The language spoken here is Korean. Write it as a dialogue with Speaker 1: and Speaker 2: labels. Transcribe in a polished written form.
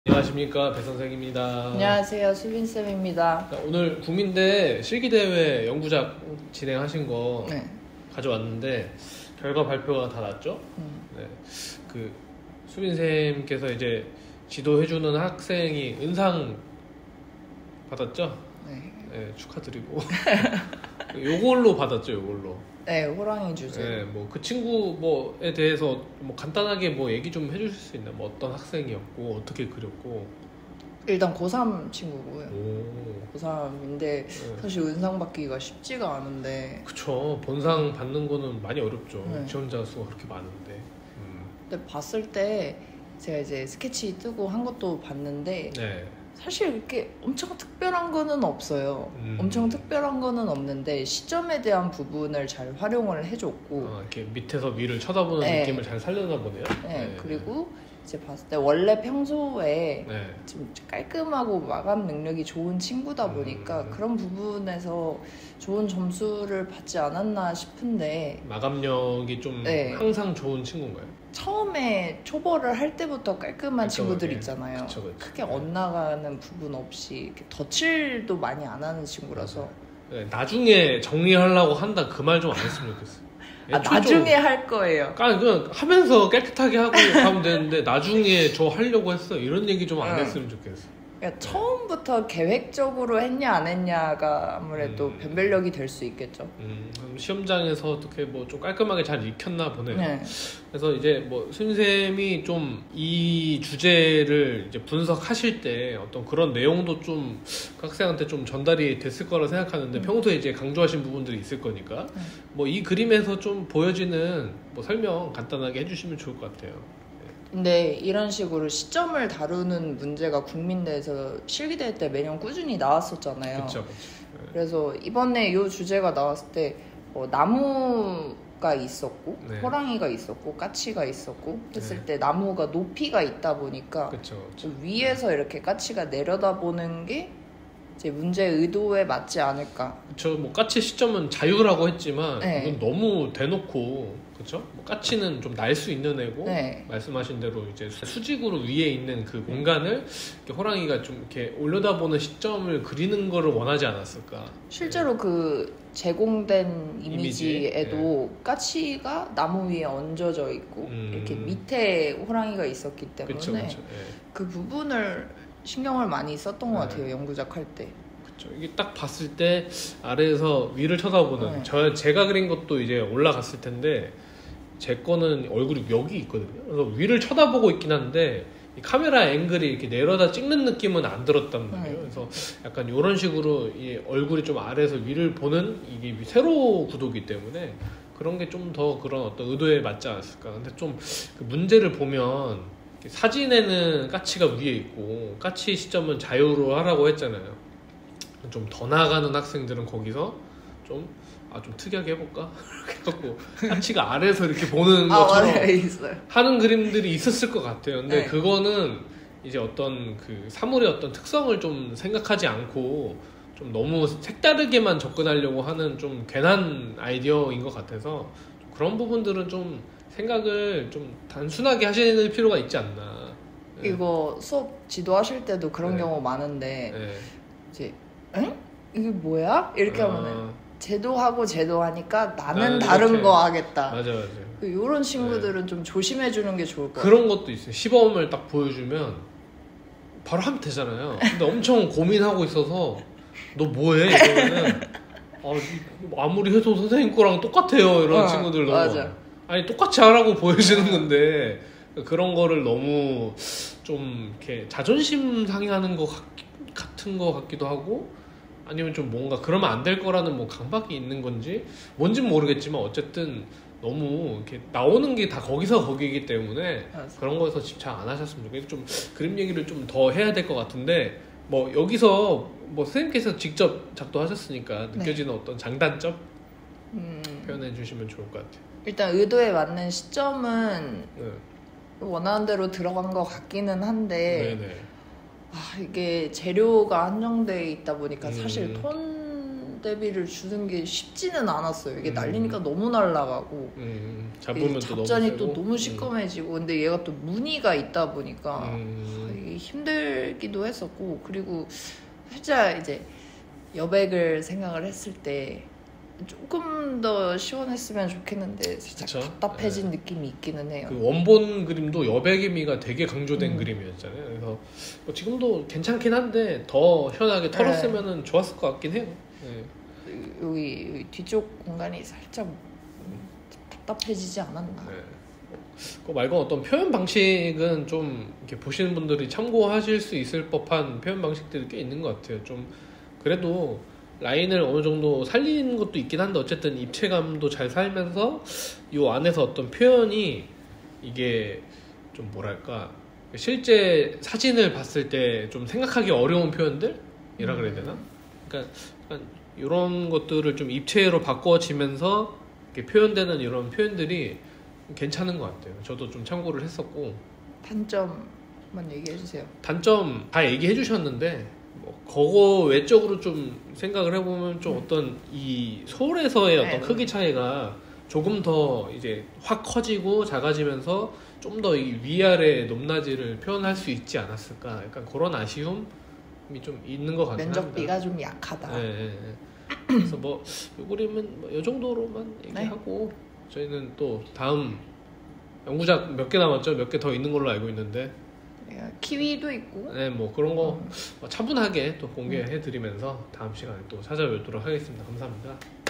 Speaker 1: 안녕하십니까, 배 선생입니다.
Speaker 2: 안녕하세요, 수빈쌤입니다.
Speaker 1: 오늘 국민대 실기대회 연구작 진행하신 거
Speaker 2: 네.
Speaker 1: 가져왔는데 결과 발표가 다 났죠? 네. 그 수빈쌤께서 이제 지도해주는 학생이 은상 받았죠?
Speaker 2: 네.
Speaker 1: 네, 축하드리고 요걸로 받았죠, 요걸로.
Speaker 2: 네, 호랑이 주제.
Speaker 1: 네, 뭐 그 친구 뭐에 대해서 뭐 간단하게 뭐 얘기 좀 해주실 수 있나? 뭐 어떤 학생이었고 어떻게 그렸고.
Speaker 2: 일단 고3 친구고요.
Speaker 1: 오.
Speaker 2: 고3인데
Speaker 1: 네.
Speaker 2: 사실 은상 받기가 쉽지가 않은데.
Speaker 1: 그쵸. 본상 받는 거는 많이 어렵죠.
Speaker 2: 네.
Speaker 1: 지원자 수가 그렇게 많은데.
Speaker 2: 근데 봤을 때 제가 이제 스케치 뜨고 한 것도 봤는데
Speaker 1: 네.
Speaker 2: 사실 이렇게 엄청 특별한 거는 없어요. 엄청 특별한 거는 없는데 시점에 대한 부분을 잘 활용을 해줬고
Speaker 1: 이렇게 밑에서 위를 쳐다보는
Speaker 2: 네.
Speaker 1: 느낌을 잘 살려나 보네요.
Speaker 2: 네, 그리고 이제 봤을 때 원래 평소에
Speaker 1: 네.
Speaker 2: 좀 깔끔하고 마감 능력이 좋은 친구다 보니까 그런 부분에서 좋은 점수를 받지 않았나 싶은데
Speaker 1: 마감력이 좀
Speaker 2: 네.
Speaker 1: 항상 좋은 친구인가요?
Speaker 2: 처음에 초벌을 할 때부터 깔끔한 친구들 있잖아요.
Speaker 1: 그쵸.
Speaker 2: 크게 엇나가는 부분 없이 이렇게 덧칠도 많이 안 하는 친구라서
Speaker 1: 네, 나중에 정리하려고 한다 그 말 좀 안 했으면 좋겠어요.
Speaker 2: 나중에 할 거예요.
Speaker 1: 그냥 하면서 깨끗하게 하고 가면 되는데 나중에 저 하려고 했어 이런 얘기 좀 안 했으면 좋겠어.
Speaker 2: 그러니까 처음부터 계획적으로 했냐 안 했냐가 아무래도 변별력이 될 수 있겠죠.
Speaker 1: 그럼 시험장에서 어떻게 뭐 좀 깔끔하게 잘 익혔나 보네요.
Speaker 2: 네.
Speaker 1: 그래서 이제 뭐 선생님이 좀 이 주제를 이제 분석하실 때 어떤 그런 내용도 좀 학생한테 좀 전달이 됐을 거라 생각하는데 평소에 이제 강조하신 부분들이 있을 거니까 뭐 이 그림에서 좀 보여지는 뭐 설명 간단하게 해주시면 좋을 것 같아요.
Speaker 2: 근데 이런 식으로 시점을 다루는 문제가 국민대에서 실기대회 때 매년 꾸준히 나왔었잖아요.
Speaker 1: 그렇죠.
Speaker 2: 그래서 이번에 이 주제가 나왔을 때 나무가 있었고
Speaker 1: 네.
Speaker 2: 호랑이가 있었고 까치가 있었고 했을
Speaker 1: 네.
Speaker 2: 때 나무가 높이가 있다 보니까
Speaker 1: 그쵸.
Speaker 2: 위에서 이렇게 까치가 내려다보는 게 이제 문제의 의도에 맞지 않을까.
Speaker 1: 그쵸. 뭐 까치 시점은 자유라고 했지만
Speaker 2: 네.
Speaker 1: 이건 너무 대놓고 그쵸? 뭐 까치는 좀 날 수 있는 애고
Speaker 2: 네.
Speaker 1: 말씀하신 대로 이제 수직으로 위에 있는 그 공간을 이렇게 호랑이가 좀 이렇게 올려다보는 시점을 그리는 거를 원하지 않았을까.
Speaker 2: 실제로 그 제공된
Speaker 1: 이미지?
Speaker 2: 이미지에도 까치가 나무 위에 얹어져 있고 이렇게 밑에 호랑이가 있었기 때문에
Speaker 1: 그쵸.
Speaker 2: 그 부분을 신경을 많이 썼던 것 같아요. 연구작 할 때.
Speaker 1: 이게 딱 봤을 때 아래에서 위를 쳐다보는 제가 그린 것도 이제 올라갔을 텐데 제 거는 얼굴이 여기 있거든요. 그래서 위를 쳐다보고 있긴 한데 이 카메라 앵글이 이렇게 내려다 찍는 느낌은 안 들었단 말이에요. 그래서 약간 이런 식으로 이 얼굴이 좀 아래에서 위를 보는 이게 세로 구도기 때문에 그런 게 좀 더 그런 어떤 의도에 맞지 않았을까. 근데 좀 그 문제를 보면 사진에는 까치가 위에 있고 까치 시점은 자유로 하라고 했잖아요. 좀 더 나가는 학생들은 거기서 좀 특이하게 해볼까? 이렇게 해갖고 까치가 아래에서 이렇게 보는 것처럼 하는 그림들이 있었을 것 같아요. 근데 그거는 이제 어떤 그 사물의 어떤 특성을 좀 생각하지 않고 좀 너무 색다르게만 접근하려고 하는 좀 괜한 아이디어인 것 같아서 그런 부분들은 좀 생각을 좀 단순하게 하실 필요가 있지 않나.
Speaker 2: 이거 수업 지도하실 때도 그런 경우 많은데 이제 응? 이게 뭐야? 이렇게 하면은 제도 하니까 나는 다른
Speaker 1: 이렇게.
Speaker 2: 거 하겠다.
Speaker 1: 맞아.
Speaker 2: 이런 친구들은 좀 조심해 주는 게 좋을 것 같아요.
Speaker 1: 그런 것도 있어요. 시범을 딱 보여주면 바로 하면 되잖아요. 근데 엄청 고민하고 있어서 너 뭐해? 이러면은 아무리 해도 선생님 거랑 똑같아요. 이런 친구들도
Speaker 2: 맞아.
Speaker 1: 아니 똑같이 하라고 보여주는 건데 그런 거를 너무 좀 이렇게 자존심 상해하는 것 같은 것 같기도 하고 아니면 좀 뭔가 그러면 안 될 거라는 뭐 강박이 있는 건지 뭔진 모르겠지만 어쨌든 너무 이렇게 나오는 게 다 거기서 거기이기 때문에
Speaker 2: 맞아.
Speaker 1: 그런 거에서 집착 안 하셨으면 좋겠어요. 좀 그림 얘기를 좀 더 해야 될 것 같은데 뭐 여기서 뭐 선생님께서 직접 작도하셨으니까 느껴지는 어떤 장단점 표현해 주시면 좋을 것 같아요.
Speaker 2: 일단 의도에 맞는 시점은 원하는 대로 들어간 것 같기는 한데
Speaker 1: 네네.
Speaker 2: 이게 재료가 한정돼 있다 보니까 사실 톤 대비를 주는 게 쉽지는 않았어요. 이게 날리니까 너무 날아가고
Speaker 1: 잡으면
Speaker 2: 잡잔이 또 너무 시꺼매지고 근데 얘가 또 무늬가 있다 보니까 이게 힘들기도 했었고 그리고 살짝 이제 여백을 생각을 했을 때 조금 더 시원했으면 좋겠는데 살짝 그쵸? 답답해진 느낌이 있기는 해요.
Speaker 1: 그 원본 그림도 여백의미가 되게 강조된 그림이었잖아요. 그래서 뭐 지금도 괜찮긴 한데 더 시원하게 털었으면 좋았을 것 같긴 해요.
Speaker 2: 여기 뒤쪽 공간이 살짝 답답해지지 않았나.
Speaker 1: 그 말고 어떤 표현 방식은 좀 이렇게 보시는 분들이 참고하실 수 있을 법한 표현 방식들이 꽤 있는 것 같아요. 좀 그래도 라인을 어느 정도 살리는 것도 있긴 한데 어쨌든 입체감도 잘 살면서 이 안에서 어떤 표현이 이게 좀 뭐랄까 실제 사진을 봤을 때 좀 생각하기 어려운 표현들이라 그래야 되나? 그러니까 이런 것들을 좀 입체로 바꿔지면서 이렇게 표현되는 이런 표현들이 괜찮은 것 같아요. 저도 좀 참고를 했었고.
Speaker 2: 단점만 얘기해 주세요.
Speaker 1: 단점 다 얘기해 주셨는데 뭐 그거 외적으로 좀 생각을 해보면 좀 어떤 이 소울에서의 어떤 크기 차이가 조금 더 이제 확 커지고 작아지면서 좀 더 이 위아래 높낮이를 표현할 수 있지 않았을까 약간 그런 아쉬움이 좀 있는 것 같아요.
Speaker 2: 면적비가 좀 약하다.
Speaker 1: 그래서 뭐 이 그림은 뭐 이 정도로만 얘기하고 저희는 또 다음 연구작 몇 개 남았죠? 몇 개 더 있는 걸로 알고 있는데
Speaker 2: 키위도 있고
Speaker 1: 뭐 그런 거 차분하게 또 공개해드리면서 다음 시간에 또 찾아뵙도록 하겠습니다. 감사합니다.